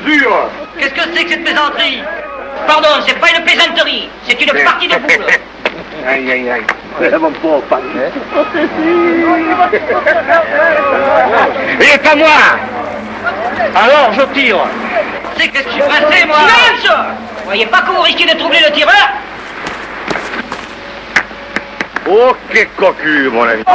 jure. Qu'est-ce que c'est que cette plaisanterie? Pardon, c'est pas une plaisanterie, c'est une partie de boule. Aïe, aïe, aïe. Mon pauvre papa. Il est à moi. Alors, je tire. C'est que je suis pressé, moi. Silence! Vous voyez pas que vous risquez de troubler le tireur? Oh, quel cocu, mon ami.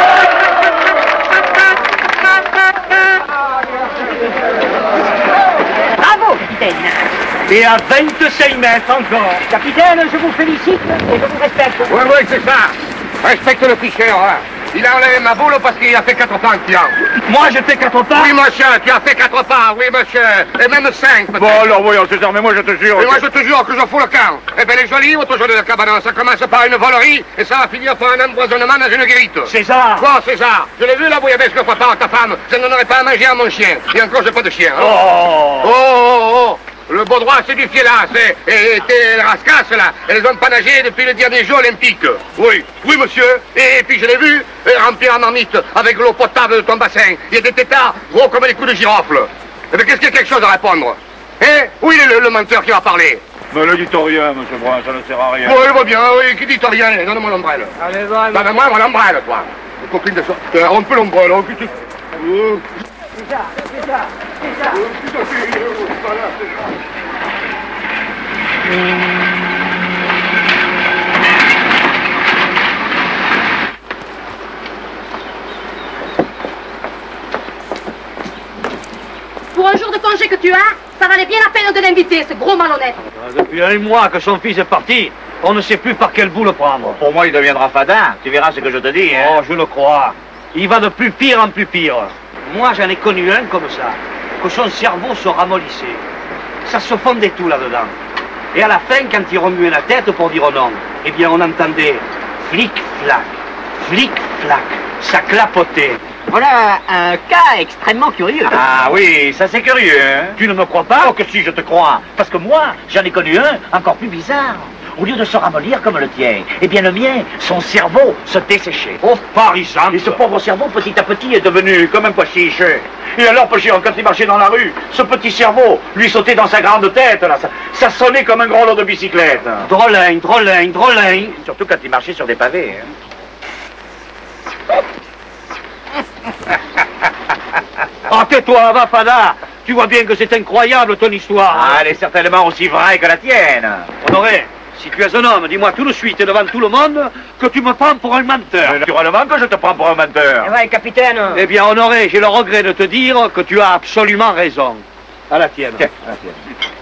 Bravo, capitaine. Et à 25 mètres encore. Capitaine, je vous félicite et je vous respecte. Oui, oui, c'est ça. Respecte le tricheur, hein. Il a enlevé ma boule parce qu'il a fait 4 pas, tiens. Moi, j'ai fait 4 pas. Oui, monsieur, tu as fait 4 pas, oui, monsieur. Et même 5, peut-être. Bon, alors, voyons, César, mais moi, je te jure. Et moi, je te jure que je fous le camp. Eh bien, les jolis, votre jeu de cabanon, ça commence par une volerie et ça va finir par un empoisonnement dans une guérite. César. Bon, César, je l'ai vu, la bouillabaisse que prépare ta femme. Je n'en aurais pas à manger à mon chien. Et encore, j'ai pas de chien. Hein. Oh. Oh, oh, oh. Le beau droit, c'est du fielasse, et tes rascasses, là, elles ont pas nagé depuis le dernier jeu olympique. Oui, oui, monsieur. Et puis, je l'ai vu, remplir en marmite avec l'eau potable de ton bassin. Il y a des tétards gros comme des coups de girofle. Eh bien, qu'est-ce qu'il y a quelque chose à répondre? Où il est le menteur qui va parler? Mais ne dites rien, monsieur Brun, ça ne sert à rien. Oui, il va bien, oui, qui dit rien? Donne-moi l'ombrelle. Allez, va. Bah, moi, mon ombrelle, toi. Le coquine de ça. On peut l'ombrelle, on peut... Pour un jour de congé que tu as, ça valait bien la peine de l'inviter, ce gros malhonnête. Depuis 1 mois que son fils est parti, on ne sait plus par quel bout le prendre. Pour moi, il deviendra fadin. Tu verras ce que je te dis. Hein. Oh, je le crois. Il va de plus pire en plus pire. Moi, j'en ai connu un comme ça, que son cerveau se ramollissait. Ça se fondait tout là-dedans. Et à la fin, quand il remuait la tête pour dire non, eh bien, on entendait flic-flac, flic-flac. Ça clapotait. Voilà un cas extrêmement curieux. Ah oui, ça c'est curieux. Hein. Tu ne me crois pas? Oh que si, je te crois. Parce que moi, j'en ai connu un encore plus bizarre. Au lieu de se ramollir comme le tien, eh bien le mien, son cerveau se desséchait. Oh, par exemple. Et ce pauvre cerveau, petit à petit, est devenu comme un pois chiche. Et alors, quand il marchait dans la rue, ce petit cerveau lui sautait dans sa grande tête, là. Ça sonnait comme un gros lot de bicyclette. Drôlin, drôlin, drôlin. Surtout quand il marchait sur des pavés. Hein. Oh, tais-toi, va, Fada. Tu vois bien que c'est incroyable, ton histoire. Ah, elle est certainement aussi vraie que la tienne. Honoré, si tu es un homme, dis-moi tout de suite et devant tout le monde que tu me prends pour un menteur. Naturellement que je te prends pour un menteur. Eh ouais, capitaine. Eh bien, Honoré, j'ai le regret de te dire que tu as absolument raison. À la tienne. Tiens, à la tienne.